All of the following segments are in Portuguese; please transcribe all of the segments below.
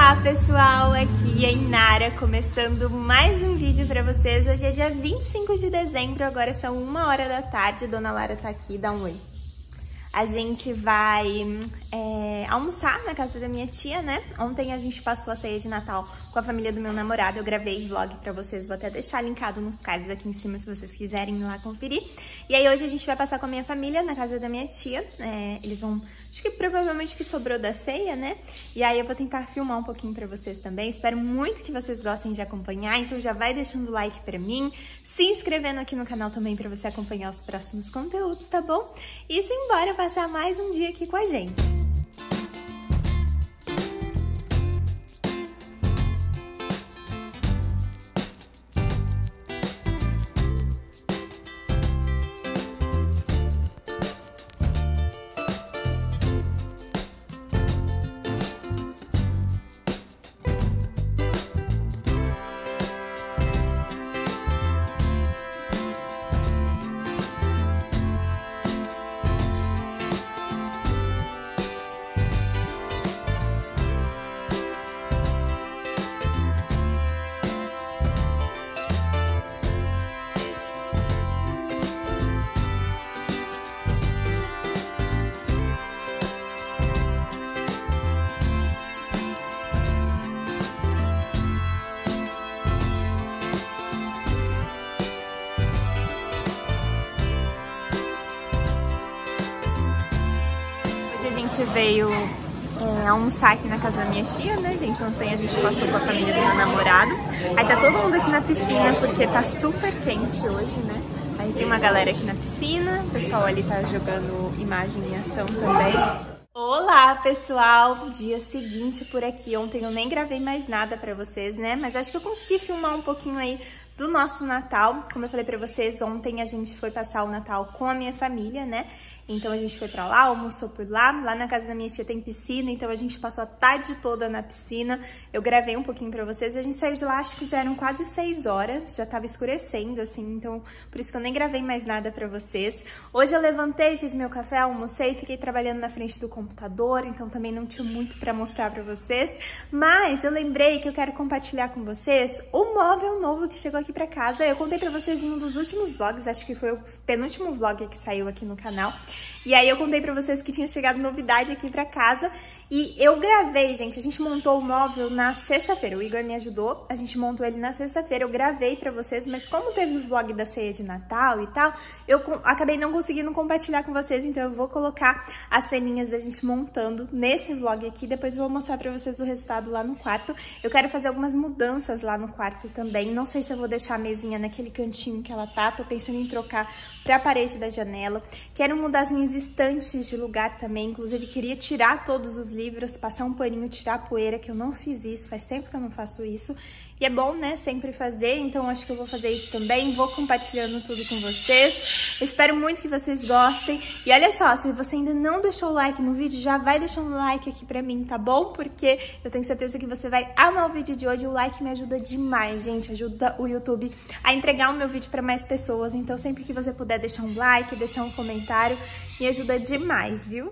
Olá pessoal, aqui é a Inara, começando mais um vídeo pra vocês. Hoje é dia 25 de dezembro, agora são 1h da tarde, Dona Lara tá aqui, dá um oi. A gente vai almoçar na casa da minha tia, né? Ontem a gente passou a ceia de Natal com a família do meu namorado, eu gravei vlog pra vocês, vou até deixar linkado nos cards aqui em cima se vocês quiserem ir lá conferir. E aí hoje a gente vai passar com a minha família na casa da minha tia, eles vão, acho que provavelmente que sobrou da ceia, né? E aí eu vou tentar filmar um pouquinho pra vocês também, espero muito que vocês gostem de acompanhar, então já vai deixando o like pra mim, se inscrevendo aqui no canal também pra você acompanhar os próximos conteúdos, tá bom? E simbora passar mais um dia aqui com a gente. A gente veio almoçar aqui na casa da minha tia, né, gente? Ontem a gente passou com a família do meu namorado. Aí tá todo mundo aqui na piscina, porque tá super quente hoje, né? Aí tem uma galera aqui na piscina, o pessoal ali tá jogando imagem em ação também. Olá, pessoal! Dia seguinte por aqui. Ontem eu nem gravei mais nada pra vocês, né? Mas acho que eu consegui filmar um pouquinho aí do nosso Natal. Como eu falei pra vocês, ontem a gente foi passar o Natal com a minha família, né? Então a gente foi pra lá, almoçou por lá. Lá na casa da minha tia tem piscina, então a gente passou a tarde toda na piscina. Eu gravei um pouquinho pra vocês. A gente saiu de lá, acho que já eram quase 6 horas. Já tava escurecendo, assim, então por isso que eu nem gravei mais nada pra vocês. Hoje eu levantei, fiz meu café, almocei, fiquei trabalhando na frente do computador, então também não tinha muito pra mostrar pra vocês. Mas eu lembrei que eu quero compartilhar com vocês o móvel novo que chegou aqui pra casa. Eu contei pra vocês em um dos últimos vlogs, acho que foi o penúltimo vlog que saiu aqui no canal. E aí eu contei pra vocês que tinha chegado novidade aqui pra casa. E eu gravei, gente, a gente montou o móvel na sexta-feira, o Igor me ajudou, a gente montou ele na sexta-feira, eu gravei pra vocês, mas como teve o vlog da ceia de Natal e tal, eu acabei não conseguindo compartilhar com vocês, então eu vou colocar as ceninhas da gente montando nesse vlog aqui, depois eu vou mostrar pra vocês o resultado lá no quarto. Eu quero fazer algumas mudanças lá no quarto também, não sei se eu vou deixar a mesinha naquele cantinho que ela tá, tô pensando em trocar pra parede da janela, quero mudar as minhas estantes de lugar também, inclusive queria tirar todos os livros, passar um paninho, tirar a poeira, que eu não fiz isso, faz tempo que eu não faço isso. E é bom, né, sempre fazer, então acho que eu vou fazer isso também, vou compartilhando tudo com vocês. Eu espero muito que vocês gostem. E olha só, se você ainda não deixou o like no vídeo, já vai deixando um like aqui pra mim, tá bom? Porque eu tenho certeza que você vai amar o vídeo de hoje. O like me ajuda demais, gente, ajuda o YouTube a entregar o meu vídeo pra mais pessoas. Então sempre que você puder deixar um like, deixar um comentário, me ajuda demais, viu?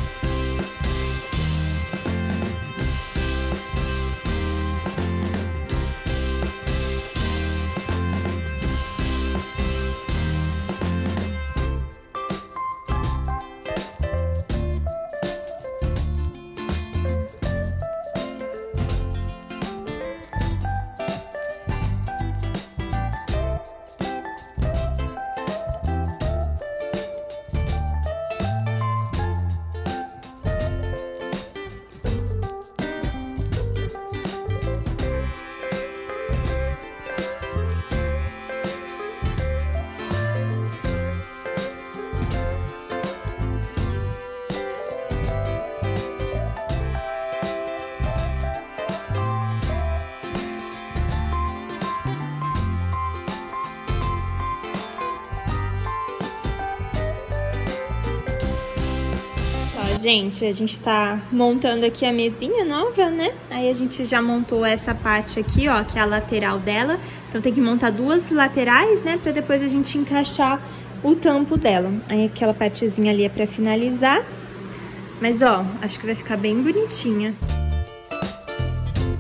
Gente, a gente tá montando aqui a mesinha nova, né? Aí a gente já montou essa parte aqui, ó, que é a lateral dela. Então tem que montar duas laterais, né? Pra depois a gente encaixar o tampo dela. Aí aquela partezinha ali é pra finalizar. Mas, ó, acho que vai ficar bem bonitinha.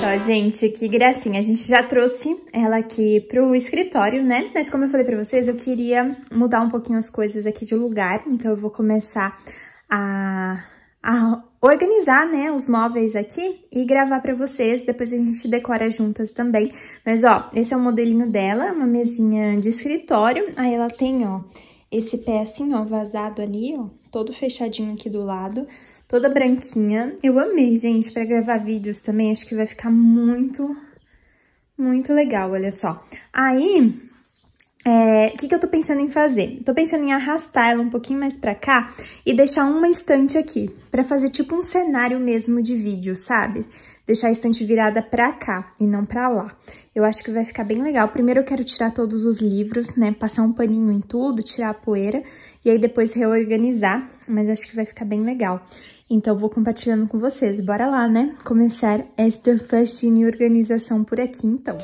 só, gente, que gracinha. A gente já trouxe ela aqui pro escritório, né? Mas como eu falei pra vocês, eu queria mudar um pouquinho as coisas aqui de lugar. Então eu vou começar a organizar, né, os móveis aqui e gravar pra vocês. Depois a gente decora juntas também. Mas, ó, esse é o modelinho dela, uma mesinha de escritório. Aí ela tem, ó, esse pé assim, ó, vazado ali, ó, todo fechadinho aqui do lado, toda branquinha. Eu amei, gente, pra gravar vídeos também. Acho que vai ficar muito legal, olha só. Aí... o que eu tô pensando em fazer? Tô pensando em arrastar ela um pouquinho mais pra cá e deixar uma estante aqui, pra fazer tipo um cenário mesmo de vídeo, sabe? Deixar a estante virada pra cá e não pra lá. Eu acho que vai ficar bem legal. Primeiro eu quero tirar todos os livros, né? Passar um paninho em tudo, tirar a poeira e aí depois reorganizar, mas acho que vai ficar bem legal. Então eu vou compartilhando com vocês. Bora lá, né? Começar esta faxina e organização por aqui, então.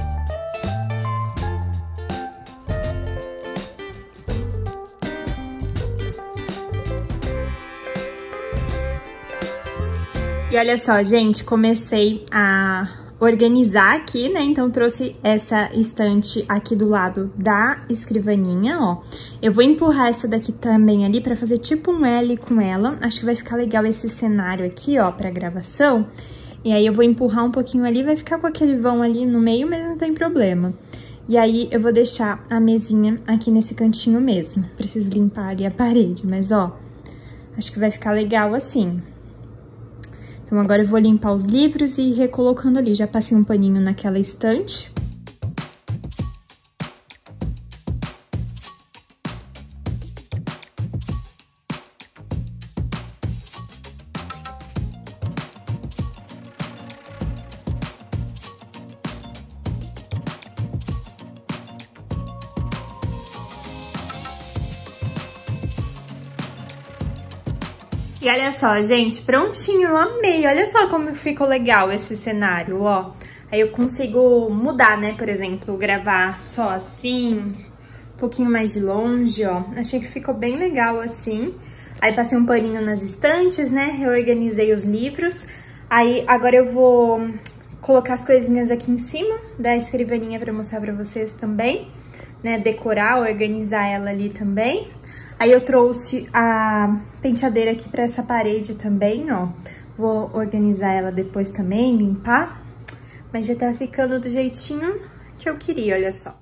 E olha só, gente, comecei a organizar aqui, né? Então, trouxe essa estante aqui do lado da escrivaninha, ó. Eu vou empurrar essa daqui também ali pra fazer tipo um L com ela. Acho que vai ficar legal esse cenário aqui, ó, pra gravação. E aí, eu vou empurrar um pouquinho ali, vai ficar com aquele vão ali no meio, mas não tem problema. E aí, eu vou deixar a mesinha aqui nesse cantinho mesmo. Preciso limpar ali a parede, mas, ó, acho que vai ficar legal assim. Então, agora eu vou limpar os livros e ir recolocando ali. Já passei um paninho naquela estante. E olha só, gente, prontinho, eu amei. Olha só como ficou legal esse cenário, ó. Aí eu consigo mudar, né, por exemplo, gravar só assim, um pouquinho mais de longe, ó. Achei que ficou bem legal assim. Aí passei um paninho nas estantes, né, reorganizei os livros. Aí agora eu vou colocar as coisinhas aqui em cima da escrivaninha pra mostrar pra vocês também, né, decorar, organizar ela ali também. Aí eu trouxe a penteadeira aqui pra essa parede também, ó. Vou organizar ela depois também, limpar. Mas já tá ficando do jeitinho que eu queria, olha só.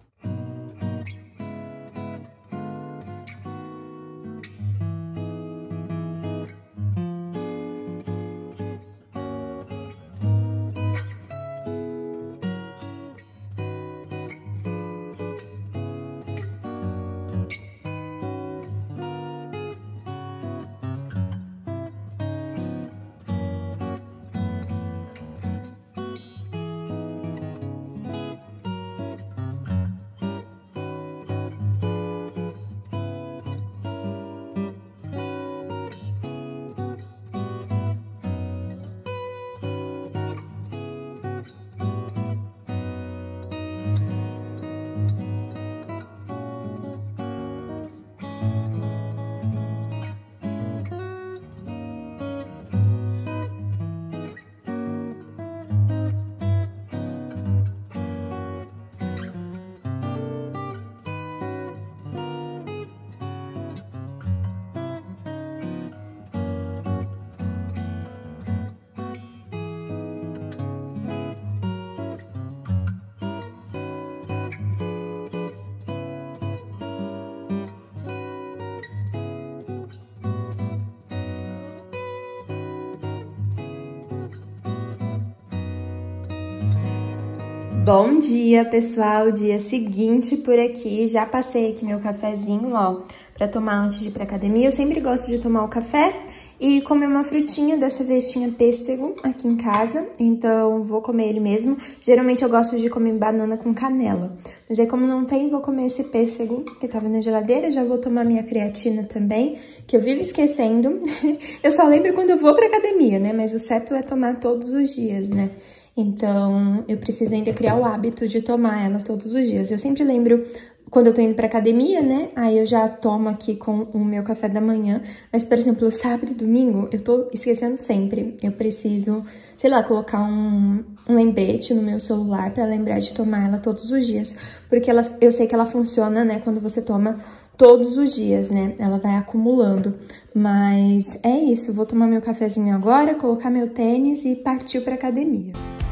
Bom dia, pessoal, dia seguinte por aqui, já passei aqui meu cafezinho, ó, pra tomar antes de ir pra academia. Eu sempre gosto de tomar o café e comer uma frutinha, dessa vez tinha pêssego aqui em casa, então vou comer ele mesmo. Geralmente eu gosto de comer banana com canela, mas aí como não tem, vou comer esse pêssego que tava na geladeira. Já vou tomar minha creatina também, que eu vivo esquecendo. Eu só lembro quando eu vou pra academia, né, mas o certo é tomar todos os dias, né. Então, eu preciso ainda criar o hábito de tomar ela todos os dias. Eu sempre lembro quando eu tô indo pra academia, né? Aí eu já tomo aqui com o meu café da manhã. Mas, por exemplo, sábado e domingo, eu tô esquecendo sempre. Eu preciso, sei lá, colocar um lembrete no meu celular pra lembrar de tomar ela todos os dias. Porque eu sei que ela funciona, né? Quando você toma todos os dias, né? Ela vai acumulando. Mas é isso, vou tomar meu cafezinho agora, colocar meu tênis e partir pra academia.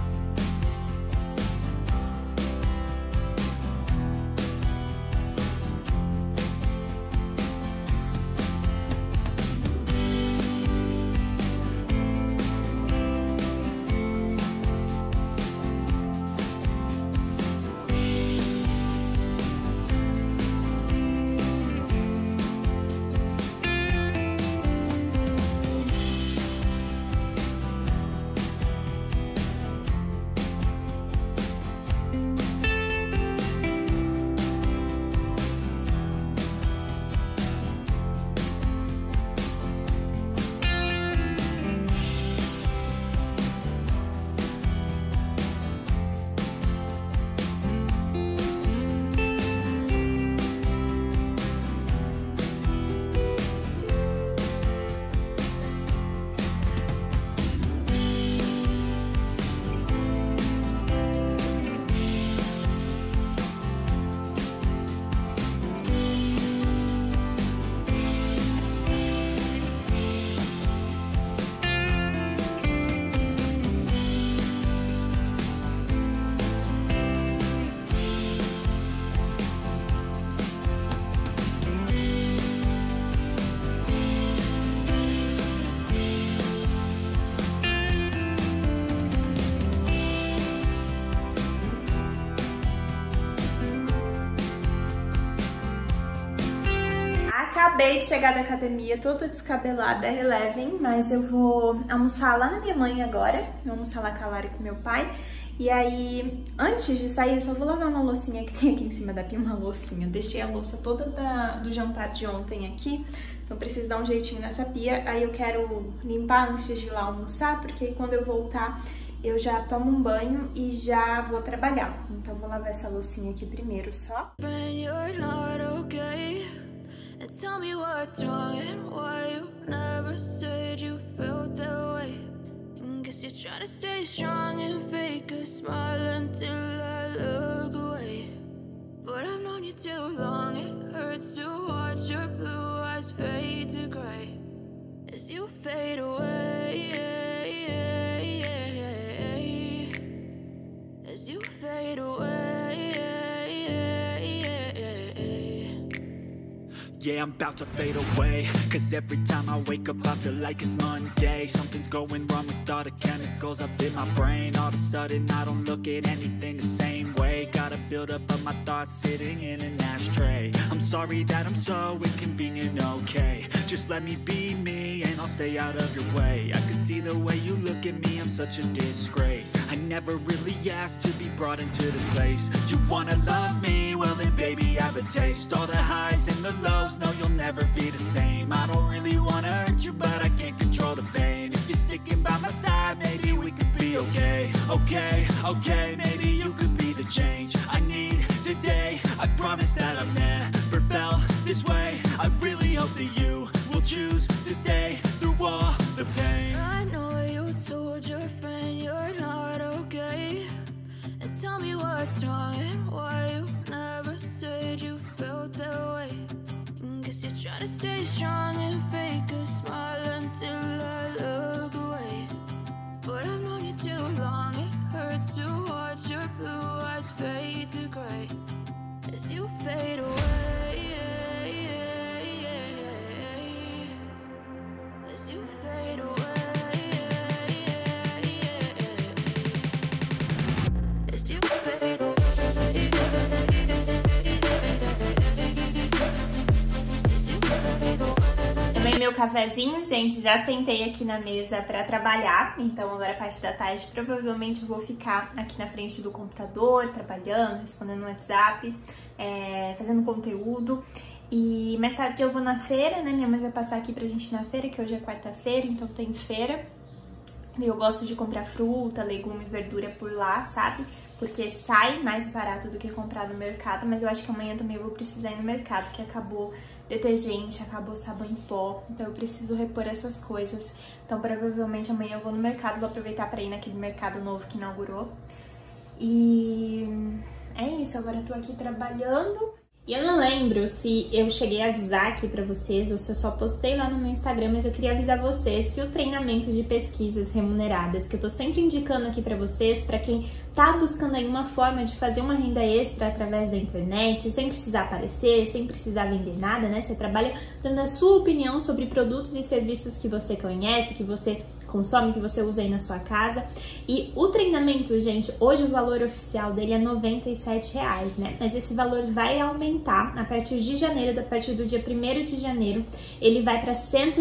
Acabei de chegar da academia, toda descabelada, Eleven, mas eu vou almoçar lá na minha mãe agora. Vou almoçar lá com a Lara e com meu pai. E aí, antes de sair, eu só vou lavar uma loucinha que tem aqui em cima da pia, uma loucinha. Eu deixei a louça toda do jantar de ontem aqui, então preciso dar um jeitinho nessa pia. Aí eu quero limpar antes de ir lá almoçar, porque quando eu voltar, eu já tomo um banho e já vou trabalhar. Então eu vou lavar essa loucinha aqui primeiro só. And tell me what's wrong and why you never said you felt that way. And guess you're trying to stay strong and fake a smile until I look away. But I've known you too long, it hurts to watch your blue eyes fade to gray as you fade away, as you fade away. Yeah, I'm about to fade away, cause every time I wake up I feel like it's Monday. Something's going wrong with all the chemicals up in my brain. All of a sudden I don't look at anything the same way. Gotta build up of my thoughts sitting in an ashtray. I'm sorry that I'm so inconvenient, okay. Just let me be me and I'll stay out of your way. I can see the way you look at me, I'm such a disgrace. I never really asked to be brought into this place. You wanna love me? Well then baby have a taste. All the highs and the lows, no you'll never be the same. I don't really wanna hurt you but I can't control the pain. If you're sticking by my side, maybe we could be okay. Okay, okay, maybe you could be the change I need today. I promise that I've never felt this way. I really hope that you will choose to stay through all the pain. I know you told your friend you're not okay. And tell me what's wrong and why you never said you felt that way. And guess you're trying to stay strong and fake a smile until I look away. But I've known you too long, it hurts to watch your blue eyes fade to gray as you fade away, as you fade away, as you fade away. Tomei meu cafezinho, gente, já sentei aqui na mesa pra trabalhar, então agora a parte da tarde provavelmente eu vou ficar aqui na frente do computador, trabalhando, respondendo no WhatsApp, fazendo conteúdo. E mais tarde eu vou na feira, né, minha mãe vai passar aqui pra gente ir na feira, que hoje é quarta-feira, então tem feira. Eu gosto de comprar fruta, legume, verdura por lá, sabe? Porque sai mais barato do que comprar no mercado, mas eu acho que amanhã também eu vou precisar ir no mercado, que acabou detergente, acabou sabão em pó, então eu preciso repor essas coisas. Então provavelmente amanhã eu vou no mercado, vou aproveitar para ir naquele mercado novo que inaugurou. E é isso, agora eu tô aqui trabalhando. E eu não lembro se eu cheguei a avisar aqui pra vocês ou se eu só postei lá no meu Instagram, mas eu queria avisar vocês que o treinamento de pesquisas remuneradas, que eu tô sempre indicando aqui pra vocês, pra quem tá buscando aí uma forma de fazer uma renda extra através da internet, sem precisar aparecer, sem precisar vender nada, né? Você trabalha dando a sua opinião sobre produtos e serviços que você conhece, que você consome, que você usa aí na sua casa. E o treinamento, gente, hoje o valor oficial dele é R$97, né? Mas esse valor vai aumentar a partir de janeiro, a partir do dia 1º de janeiro, ele vai para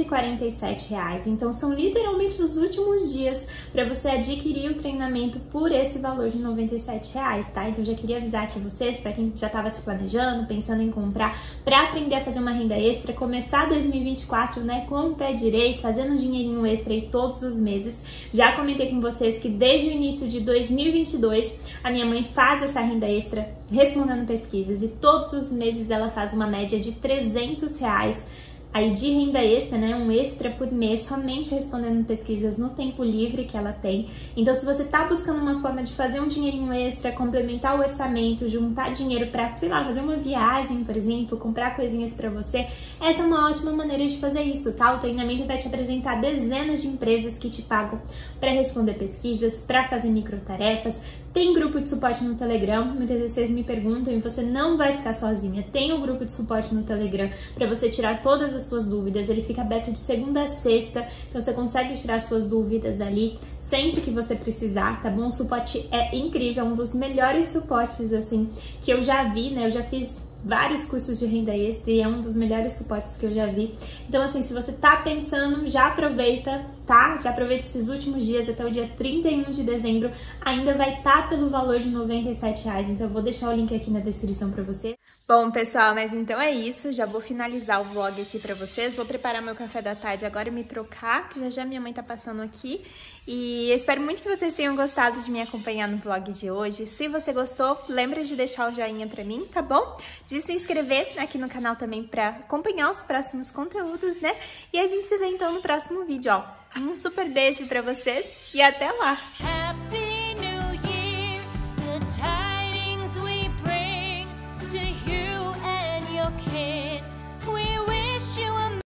R$147. Então são literalmente os últimos dias para você adquirir o treinamento por esse valor de R$97, tá? Então já queria avisar aqui vocês, para quem já estava se planejando, pensando em comprar, para aprender a fazer uma renda extra, começar 2024, né, com o pé direito, fazendo um dinheirinho extra aí todos os meses. Já comentei com vocês que desde o início de 2022 a minha mãe faz essa renda extra respondendo pesquisas e todos os meses ela faz uma média de R$300 aí de renda extra, né, um extra por mês, somente respondendo pesquisas no tempo livre que ela tem. Então, se você tá buscando uma forma de fazer um dinheirinho extra, complementar o orçamento, juntar dinheiro pra, sei lá, fazer uma viagem, por exemplo, comprar coisinhas pra você, essa é uma ótima maneira de fazer isso, tá? O treinamento vai te apresentar dezenas de empresas que te pagam pra responder pesquisas, pra fazer microtarefas. Tem grupo de suporte no Telegram, muitas vezes vocês me perguntam e você não vai ficar sozinha. Tem um grupo de suporte no Telegram para você tirar todas as suas dúvidas. Ele fica aberto de segunda a sexta, então você consegue tirar suas dúvidas ali sempre que você precisar, tá bom? O suporte é incrível, é um dos melhores suportes, assim, que eu já vi, né? Eu já fiz vários cursos de renda extra e é um dos melhores suportes que eu já vi. Então, assim, se você tá pensando, já aproveita, tá? Já aproveita esses últimos dias até o dia 31 de dezembro. Ainda vai estar pelo valor de R$97, então eu vou deixar o link aqui na descrição pra você. Bom, pessoal, mas então é isso. Já vou finalizar o vlog aqui pra vocês. Vou preparar meu café da tarde agora e me trocar, que já minha mãe tá passando aqui. E eu espero muito que vocês tenham gostado de me acompanhar no vlog de hoje. Se você gostou, lembra de deixar o joinha pra mim, tá bom? De se inscrever aqui no canal também pra acompanhar os próximos conteúdos, né? E a gente se vê então no próximo vídeo, ó. Um super beijo pra vocês e até lá!